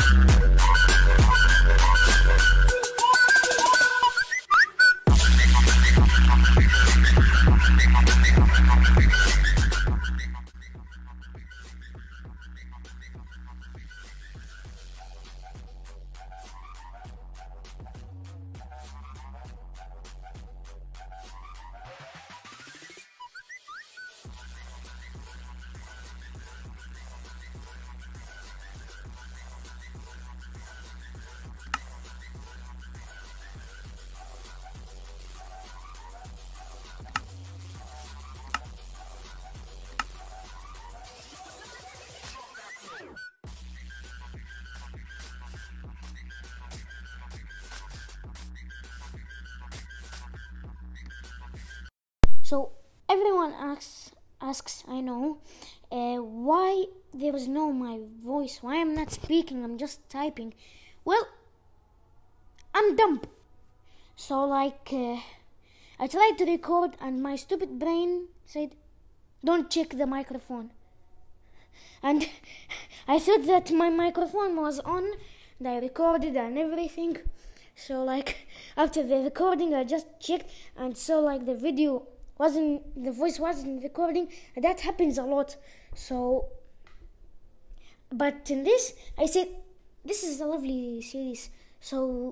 So everyone asks, I know, why there is no my voice, why I'm not speaking, I'm just typing. Well, I'm dumb. So I tried to record and my stupid brain said, don't check the microphone. And I thought that my microphone was on and I recorded and everything. So after the recording I just checked and saw the voice wasn't recording, and that happens a lot. So, but in this, I said, this is a lovely series, so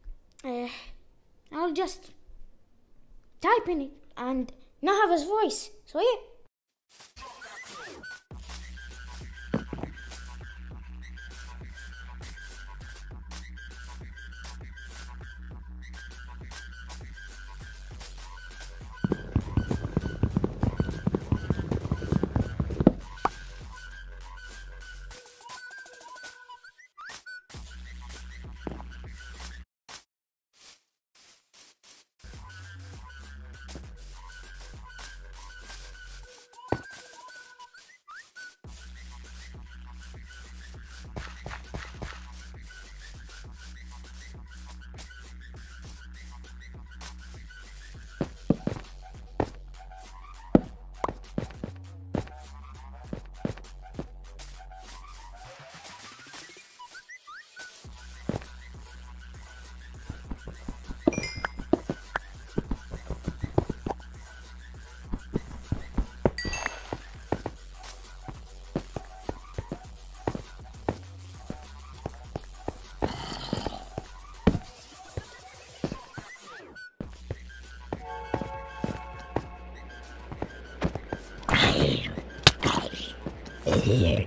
I'll just type in it and not have his voice. So yeah. Here.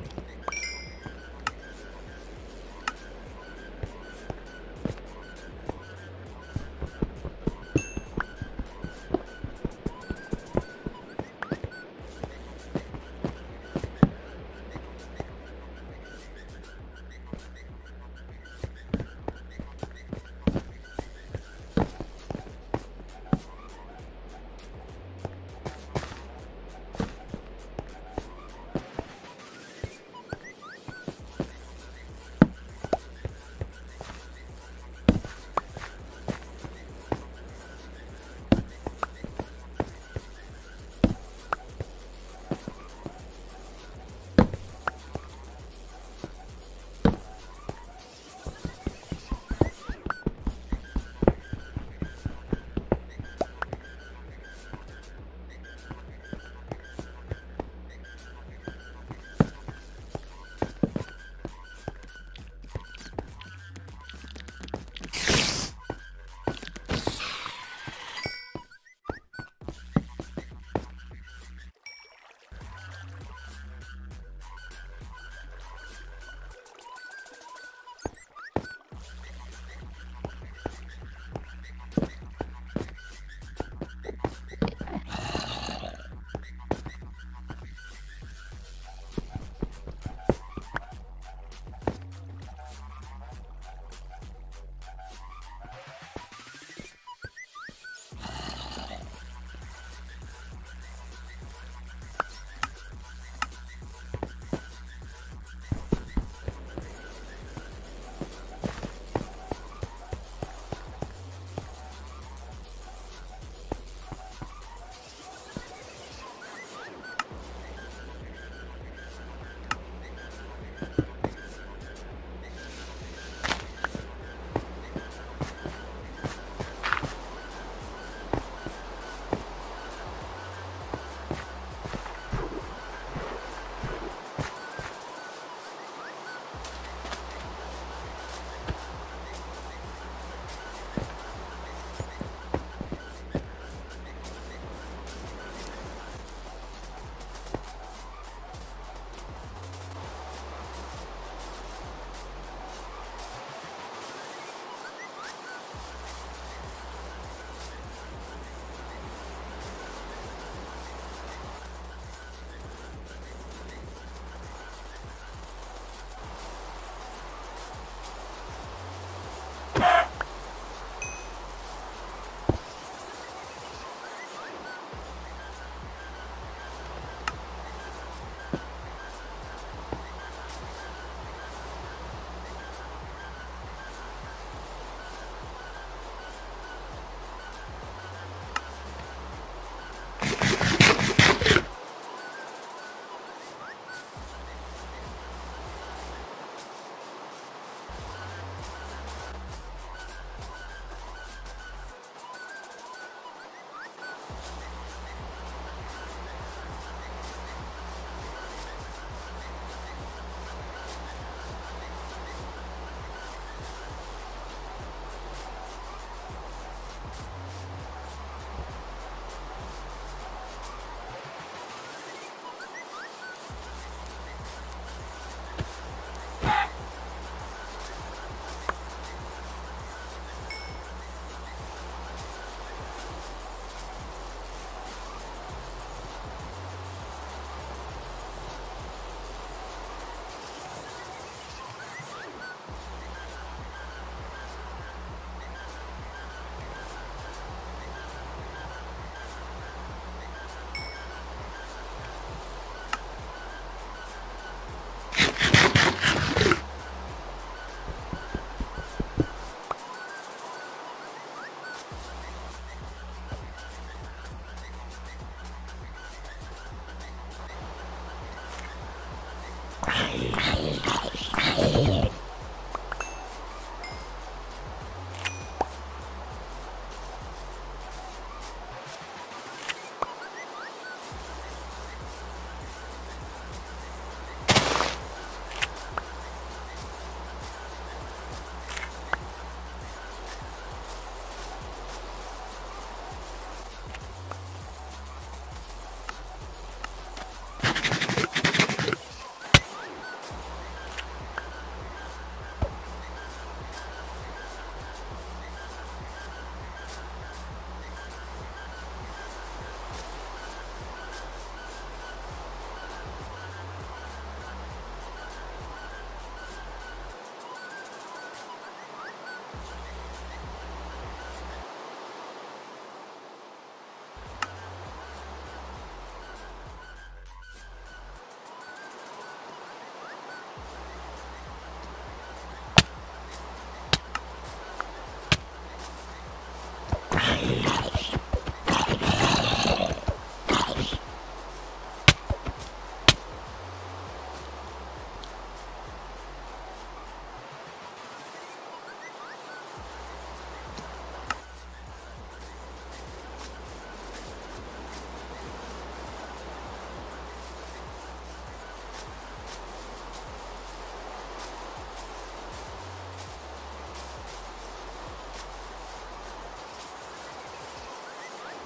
here.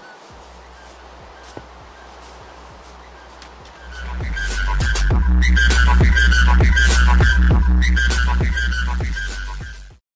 You